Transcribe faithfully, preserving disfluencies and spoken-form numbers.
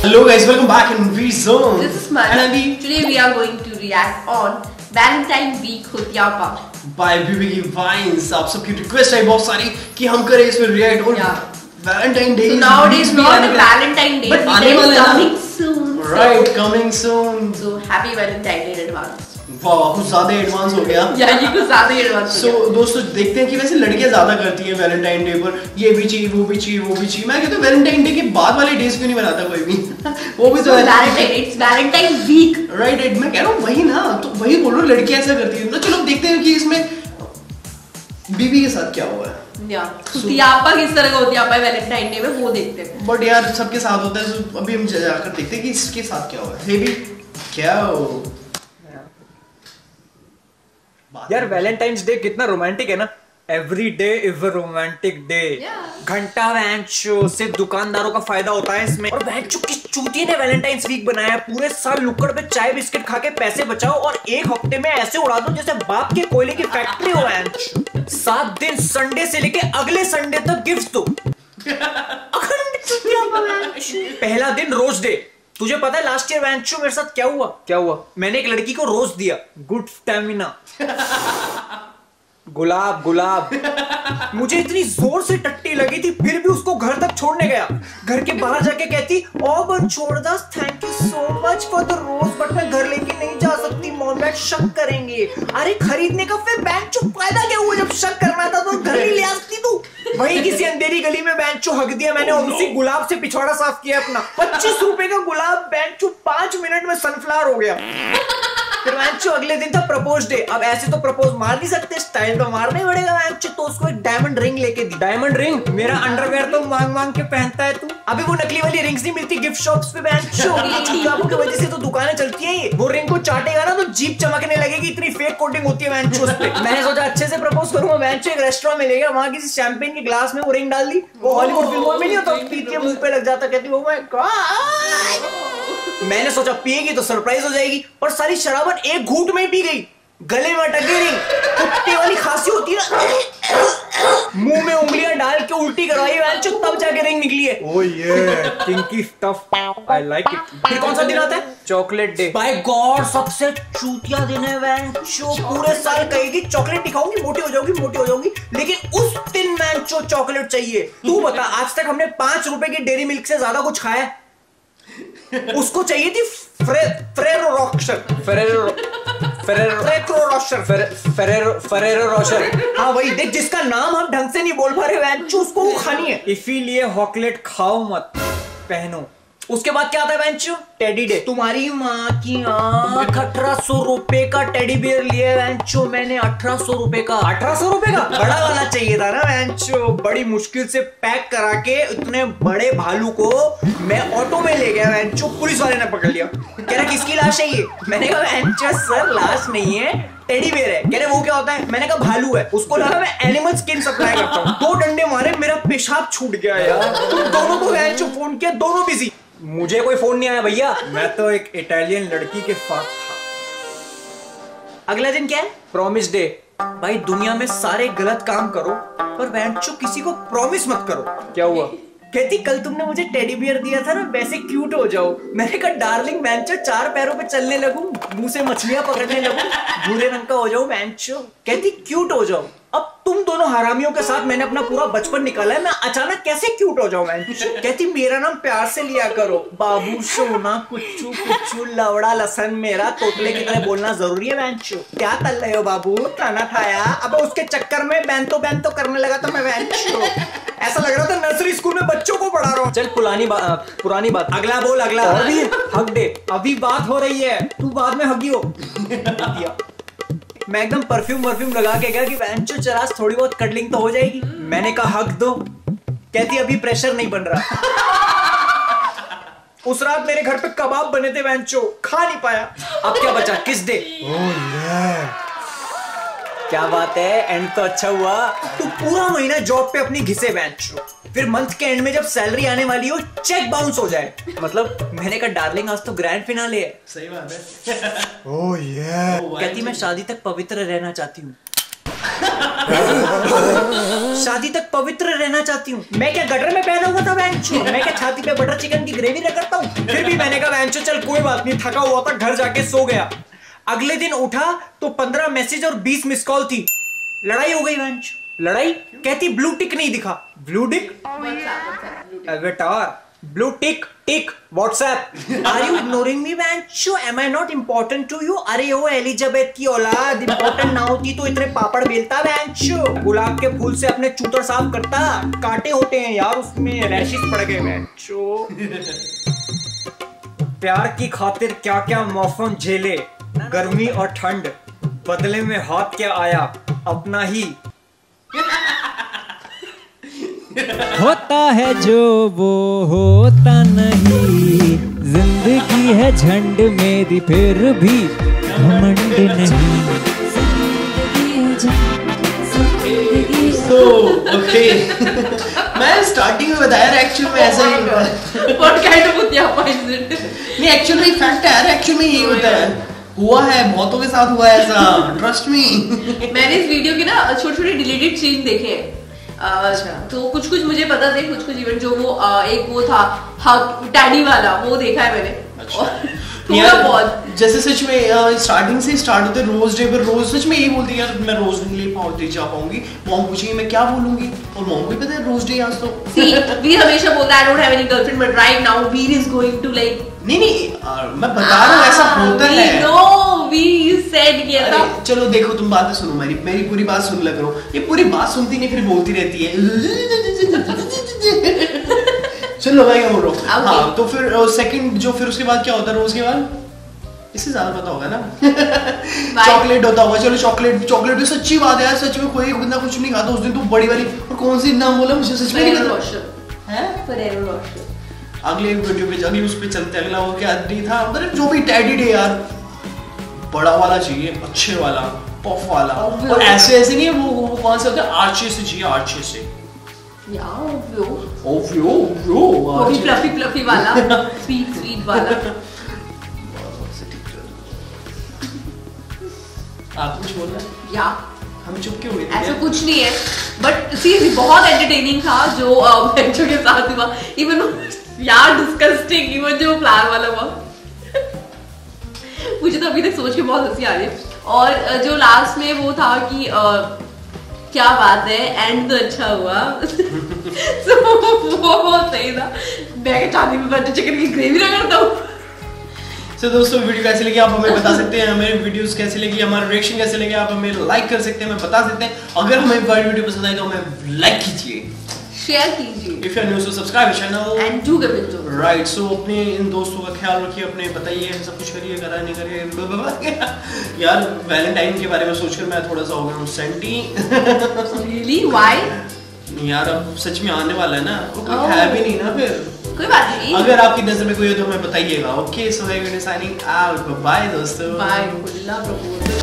Hello guys, welcome back in ManVeer Zone. This is Man. And Andy. Today we are going to react on Valentine week Hutiyapa by B B की Vines. आप सबकी request है बहुत सारी कि हम करें इसमें रिएक्ट और Valentine Day. So nowadays not a Valentine Day, but it is coming soon. Right, so. coming soon. So happy Valentine Day in advance. वाह, कुछ ज़्यादा एडवांस हो गया। या ये कुछ ज़्यादा एडवांस। So दोस्तों देखते हैं कि वैसे लड़कियां ज़्यादा करती हैं Valentine Day पर ये भी चाहिए वो भी चाहिए वो भी चाहिए। मैं कहता हूँ Valentine Day के बाद वाले डेज क्यों नहीं बनाता कोई भी? वो भी तो Valentine, it's Valentine week. Right, right, मैं कह रहा हूँ वही ना, तो वही बोल रहा हूँ लड़कियां ऐसा करती हैं। तो चलो देखते हैं कि इसमें बीबी के साथ क्या हुआ है। हुतियापा किस तरह का हुतियापा है वैलेंटाइन डे में वो देखते हैं। बट यार सबके साथ होता है, तो अभी हम जाकर देखते हैं कि इसके साथ क्या हुआ है। बेबी क्या हो यार, वैलेंटाइंस डे कितना रोमांटिक है ना। Every day is a romantic day. घंटा वैंचो सिर्फ दुकानदारों का फायदा होता है इसमें। और वैंचो किस चूती ने वैलेंटाइंस वीक बनाया। पूरे साल नुक्कड़ पे चाय बिस्किट खा के पैसे बचाओ और एक हफ्ते में ऐसे उड़ा दो जैसे बाप के कोयले की फैक्ट्री हो। वैंचो सात दिन संडे से लेके अगले संडे तक गिफ्ट दो। पहला दिन रोज डे। तुझे पता है लास्ट ईयर वैंचो मेरे साथ क्या हुआ? क्या हुआ? मैंने एक लड़की को रोज दिया। Good stamina. गुलाब गुलाब। मुझे इतनी जोर से टट्टी लगी थी फिर भी उसको घर तक छोड़ने गया। घर के बाहर जाके कहती ओ बन छोड़ दस, thank you so much for the rose, but मैं घर लेके नहीं जा सकती, मॉम डैड शक करेंगे। अरे खरीदने का फिर बैंक चो फायदा क्या हुआ? जब शक करना था तो घर ही ले आ सकती तू। वही किसी अंधेरी गली में बैंक चो हक दिया मैंने और उसी गुलाब से पिछवाड़ा साफ किया अपना। पच्चीस रुपए का गुलाब बैंक चो पांच मिनट में सनफ्लावर हो गया। फिर वैंचो अगले दिन था प्रपोज डे। अब ऐसे तो प्रपोज मार नहीं सकते, स्टाइल तो मारना ही पड़ेगा वैंचो। तो उसको एक डायमंड रिंग लेके दी। Diamond ring? मेरा अंडरवेयर तो मांग मांग के पहनता है तू। अभी वो नकली वाली रिंग्स नहीं मिलती गिफ्ट शॉप्स पे वैंचो। की वजह से तो दुकानें चलती है ये। वो रिंग को चाटेगा ना तो जीप चमकने लगेगी, इतनी फेक कोटिंग होती है वैंचो उस पे। मैंने सोचा अच्छे से प्रपोज करूंगा। वैंचो एक रेस्टोरेंट में ले गया, वहां किसी शैंपेन के ग्लास में वो रिंग डाल दी। वो हॉलीवुड फिल्मों में नहीं होता, पीती है मुंह पे लग जाता, कहती ओ माय गॉड। मैंने सोचा पिएगी तो सरप्राइज हो जाएगी, और सारी शराबत एक घूंट में पी गई। गले में अटक गई। कुत्ते वाली खांसी होती है ना, मुंह में उंगलियां डाल के उल्टी करवाई वैंचो, तब जाके रिंग निकली है। ओह ये kinky stuff, I like it. फिर कौन सा दिन आता है? Chocolate day. बाय गॉड सबसे चूतिया दिन है वैंचो। पूरे साल कहेगी चॉकलेट दिखाऊंगी मोटी हो जाऊंगी मोटी हो जाऊंगी, लेकिन उस दिन वैंचो चॉकलेट चाहिए। तू बता आज तक हमने पांच रुपए की डेयरी मिल्क से ज्यादा कुछ खाया है? उसको चाहिए थी फ्रे, Ferrero Rocher Ferrero Ferrero Rocher Ferrero Ferrero Rocher. हाँ वही देख, जिसका नाम हम ढंग से नहीं बोल पा रहे वैंचो, उसको वो खानी है। इसीलिए हॉकलेट खाओ मत, पहनो। उसके बाद क्या आता है वैंचो? Teddy day. तुम्हारी माँ की आंख। अठारह सौ रुपए का टेडी बियर लिए वैंचो मैंने। अठारह सौ रुपए का। अठारह सौ रुपए का बड़ा वाला चाहिए था ना वैंचो। बड़ी मुश्किल से पैक करा के इतने बड़े भालू को मैं ऑटो में ले गया वैंचो। पुलिस वाले ने पकड़ लिया, कह रहा किसकी लाश है ये? मैंने कहा वैंचो सर लाश नहीं है, टेडी बियर है। कह रहे वो क्या होता है? मैंने कहा भालू है। उसको लगा मैं एनिमल स्किन सप्लाई करता हूँ। दो डंडे मारे, मेरा पेशाब छूट गया यार। तुम दोनों को वैंचो फोन किया, दोनों बिजी। मुझे कोई फोन नहीं आया भैया, मैं तो एक इटालियन लड़की के साथ था। अगला दिन क्या है? Promise day. भाई दुनिया में सारे गलत काम करो पर वैंचो किसी को प्रॉमिस मत करो। क्या हुआ? कहती कल तुमने मुझे टेडी बियर दिया था ना, वैसे क्यूट हो जाओ। मैंने कहा डार्लिंग वैंचो चार पैरों पे चलने लगूं, मुंह से मछलियां पकड़ने लगूं, भूरे रंग का हो जाऊं वैंचो। कहती क्यूट हो जाओ। अब तुम दोनों हरामियों के साथ मैंने अपना पूरा बचपन निकाला है, मैं अचानक कैसे क्यूट हो जाऊं वैंचो? कहती मेरा नाम प्यार से लिया करो, बाबू सोना कुच्चू कुच्चू लवड़ा लसन मेरा। तोतले की तरह बोलना जरूरी है वैंचो? क्या तल रहे हो बाबू, खाना खाया? अब उसके चक्कर में बैंतो बैंतो करने लगा था मैं वैंचो। ऐसा लग रहा था नर्सरी स्कूल में बच्चों को पढ़ा रहा हूँ। चल पुरानी बात पुरानी बात अगला बोल अगला। अभी हक डे। अभी बात हो रही है, तू बाद में हगी हो। मैं एकदम परफ्यूम परफ्यूम लगा के गया कि वैंचो चरास थोड़ी बहुत कटलिंग तो हो जाएगी। मैंने कहा हक दो। कहती अभी प्रेशर नहीं बन रहा। उस रात मेरे घर पे कबाब बने थे वैंचो, खा नहीं पाया। अब क्या बचा? किस डे। क्या बात है, एंड तो अच्छा हुआ। तू पूरा महीना जॉब पे अपनी घिसे वैंचो, फिर मंथ के एंड में जब सैलरी आने वाली हो चेक बाउंस हो जाए। मतलब मैंने कहा डार्लिंग आज तो ग्रैंड फिनाले है। सही बात है। ओह ये कहती मैं शादी तक पवित्र रहना चाहती हूँ। शादी तक पवित्र रहना चाहती हूँ। मैं क्या गटर में पहना हुआ था बेंचो? मैं क्या छाती पे बटर चिकन की ग्रेवी रगड़ता हूँ? फिर भी मैंने कहा बेंचो चल कोई बात नहीं, थका हुआ था, घर जाके सो गया। अगले दिन उठा तो पंद्रह मैसेज और बीस मिस कॉल थी। लड़ाई हो गई बेंचो। लड़ाई? कहती ब्लू टिक नहीं दिखा। Blue tick? बेटा blue tick tick WhatsApp. Are you ignoring me बेंचो? Am I not important to you? अरे ओ एलिजाबेथ की औलाद, इम्पोर्टेंट ना होती तो इतने पापड़ बेलता बेंचो। गुलाब के फूल से अपने चूतर साफ करता, कांटे होते हैं यार उसमें, रैशेस पड़ गए बेंचो। प्यार की खातिर क्या क्या मौसम झेले, गर्मी और ठंड, बदले में हाथ क्या आया अपना ही। होता है जो वो होता नहीं, जिंदगी है झंड मेरी फिर भी घमंड नहीं। तो ओके मैं स्टार्टिंग में बताया एक्चुअल में ऐसा ही हुआ। What kind of Hutiyapa is it? नहीं एक्चुअल में फैक्ट है यार, एक्चुअल में यही होता है, हुआ है, बहुतों के साथ हुआ है ऐसा, ट्रस्ट मी। मैंने इस वीडियो के ना छोटे छोटे डिलीटेड सीन देखे हैं। अच्छा। तो कुछ कुछ मुझे पता थे, कुछ कुछ इवेंट जो वो आ, एक वो था टैडी वाला, वो देखा है मैंने। अच्छा। थोड़ा बहुत जैसे सच में स्टार्टिंग से स्टार्ट होते रोज डे पर रोज सच में यही बोलती है यार मैं रोज नहीं ले पाऊंगी जा पाऊंगी, मॉम पूछेगी मैं क्या बोलूंगी, और मॉम भी पता है रोज डे आज तो सी वीर हमेशा बोलता है I don't have any girlfriend, but right now Veer is going to like नहीं नहीं आ, मैं बता रहा हूँ ऐसा होता है। नो वी सेड ये था। चलो देखो तुम बातें सुनो, मेरी मेरी पूरी बात सुन लिया करो, ये पूरी बात सुनती नहीं फिर बोलती रहती है। चलो भाई बोल रहा हूँ। हाँ तो फिर सेकंड जो फिर उसके बाद क्या होता है रोज के बाद, इससे ज्यादा पता होगा ना। चॉकलेट होता होगा, चलो चॉकलेट चॉकलेट भी सच्ची बात है यार, सच में कोई बंदा कुछ नहीं खाता उस दिन, तो बड़ी वाली और कौन सी नाम बोला मुझे सच में नहीं पता है। अगले वीडियो पे अगली उस पे चलते, अगला वो क्या नहीं था मतलब जो भी टैडी डे यार, बड़ा वाला चाहिए, अच्छे वाला, पफ वाला, और ऐसे ऐसे नहीं है वो वो कौन सा होता है, आर्चे से चाहिए, आर्चे से या ओव्यो ओव्यो ओव्यो वो भी फ्लफी फ्लफी वाला, स्वीट स्वीट वाला। आप कुछ बोल रहे हैं या हम चुप क्यों हुए थे? ऐसा कुछ नहीं है, बट सीरियसली बहुत एंटरटेनिंग था जो बच्चों के साथ हुआ। इवन यार डिस्कस्टिंग, इवन जो फ्लावर वाला हुआ मुझे तो अभी तक सोच के बहुत हंसी आ रही है। और जो लास्ट में वो था कि आ, क्या बात है, एंड तो अच्छा हुआ। so, वो सही था। मैं चांदी में बटर चिकन की ग्रेवी रगड़ता हूँ। तो दोस्तों वीडियो कैसे लगी आप हमें बता सकते हैं, हमें वीडियोस कैसे लगी, हमारा रिएक्शन कैसे लगे आप हमें लाइक कर सकते हैं, हमें बता सकते हैं। अगर हमें वीडियो पसंद आई तो हमें लाइक कीजिए, शेयर कीजिए, if you are new so subscribe channel and do give it to right. So अपने इन दोस्तों का ख्याल रखिए, अपने बताइए सब कुछ करिए, करा नहीं करिए। यार वैलेंटाइन के बारे में सोचकर मैं थोड़ा सा हो गया हूँ सेंटी। Really why? यार अब सच में आने वाला है ना, कोई है भी नहीं ना फिर, कोई बात नहीं। अगर आपकी नजर में कोई है तो हमें बताइएगा। Okay so signing out, bye दोस्तों, बाय।